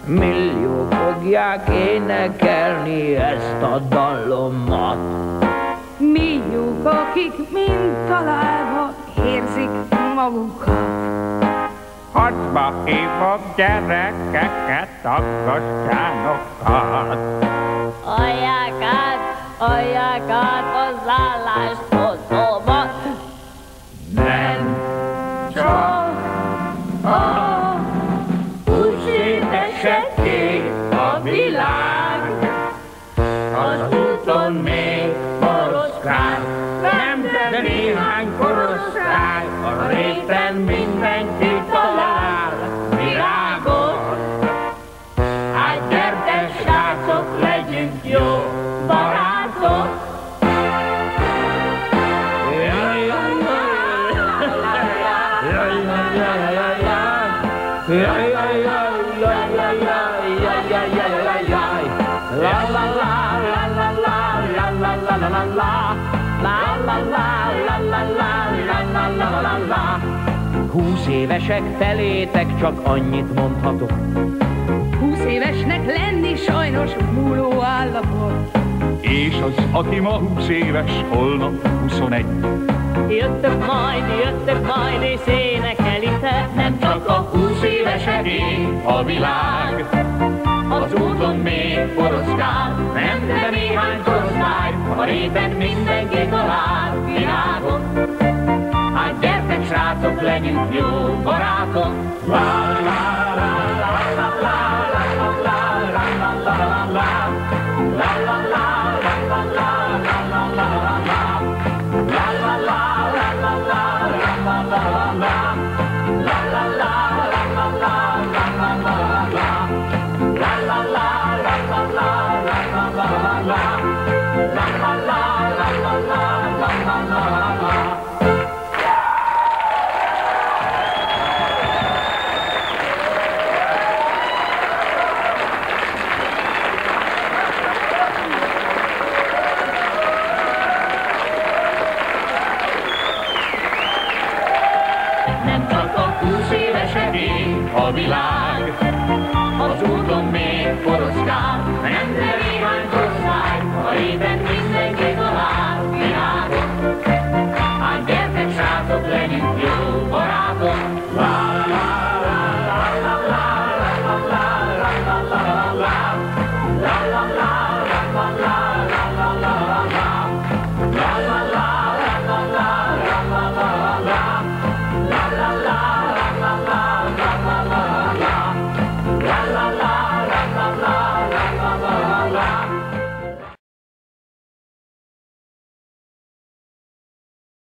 milliók fogják énekelni ezt a dallomat. Milliók, akik mind találva érzik magukat. Harcba hívok gyerekeket, aggassánokat. Adják át az álláshozómat. Nem csak a 20 éveseké a világ, az úton még boroszkál, nem de néhány korosztály, a réten mindenki talál virágot. Hát gyertek, srácok, legyünk jó barátok! Húsz évesek felétek csak annyit mondhatok. 20 évesnek lenni sajnos múló állapot. És az, aki ma 20 éves, holnap 21. Jöttök majd, és énekelitek. Nem csak a 20 éveseké a világ, az úton még poroszkál, nem de néhány korosztály, a réten mindenki talál virágot. Hát gyertek, srácok, legyünk jó barátok! La la la la la la la la la la la la la la la la la Nem csak a 20 éveseké a világ, az úton még poroszkál, nem de néhány korosztály, a réten